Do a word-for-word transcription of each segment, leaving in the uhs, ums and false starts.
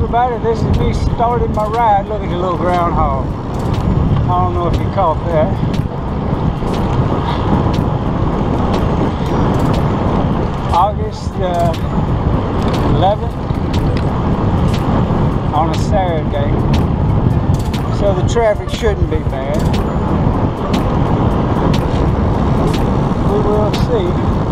everybody, this is me starting my ride. Look at the little groundhog. I don't know if you caught that. August uh, eleventh on a Saturday, so the traffic shouldn't be bad. We will see.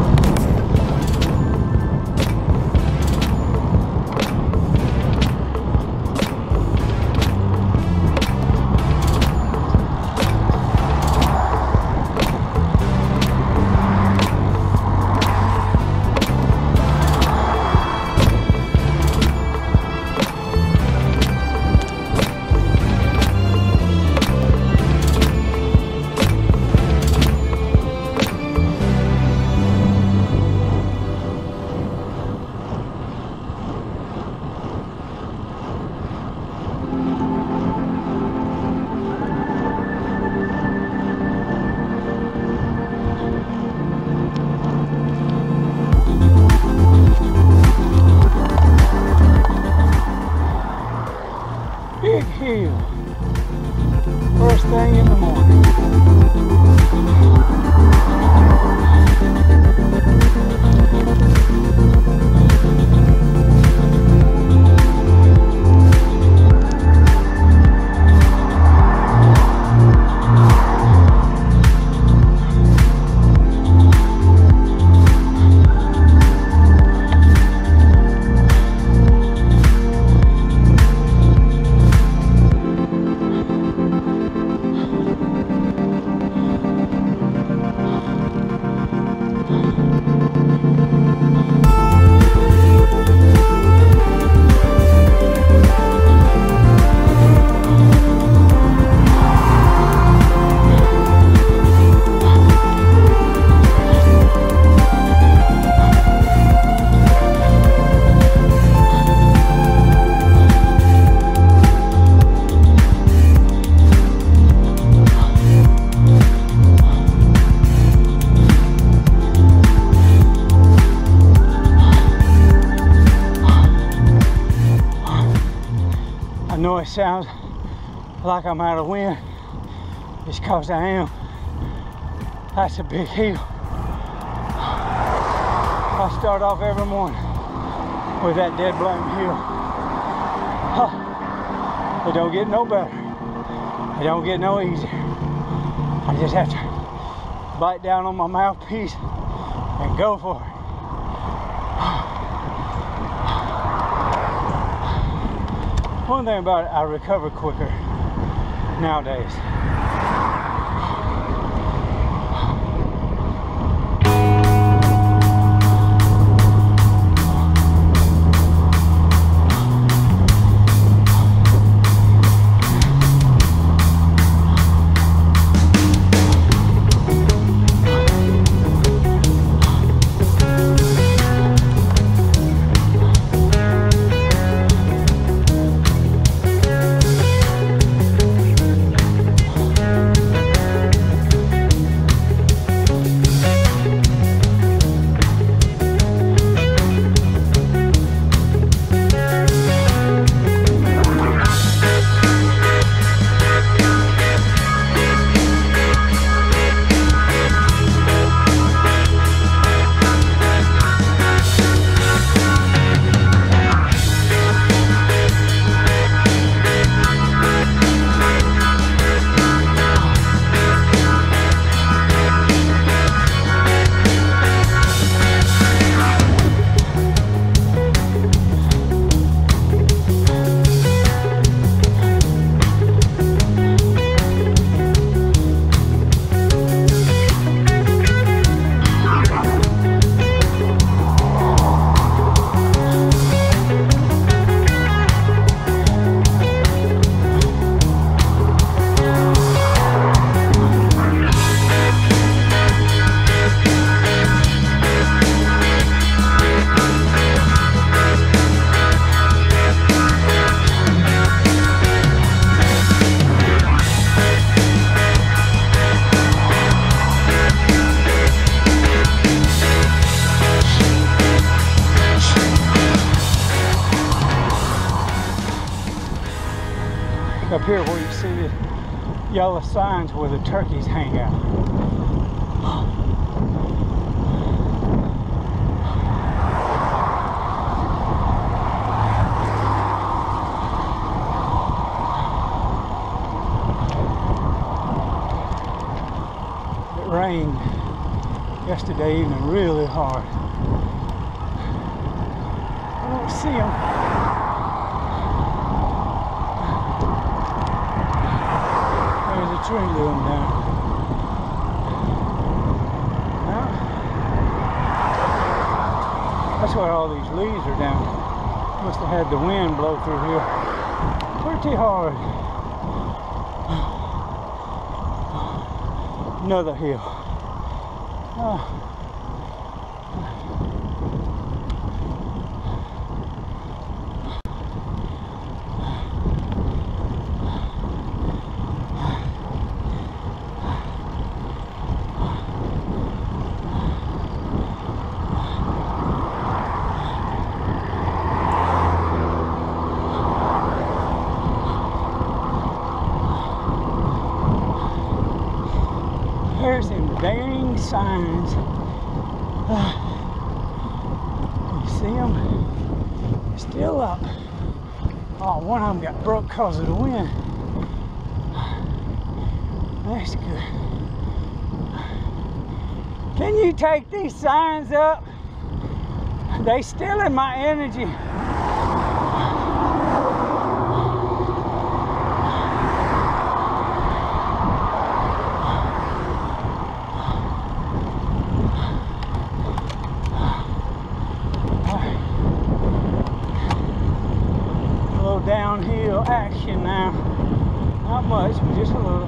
Big hill. First thing in the morning. I know it sounds like I'm out of wind. It's because I am. That's a big hill. I start off every morning with that dead blame hill. Huh. It don't get no better. It don't get no easier. I just have to bite down on my mouthpiece and go for it. One thing about it, I recover quicker nowadays. up here where you see the yellow signs where the turkeys hang out. It rained yesterday evening really hard. I don't see them. There's a tree loom down. Now, that's why all these leaves are down. Must have had the wind blow through here pretty hard. Another hill. Oh. There's them dang signs. Uh, you see them? Still up. Oh, one of them got broke because of the wind. That's good. Can you take these signs up? They stealing my energy. Downhill action now. Not much, but just a little.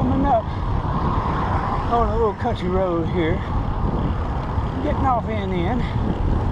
coming up on a little country road here, getting off in the end.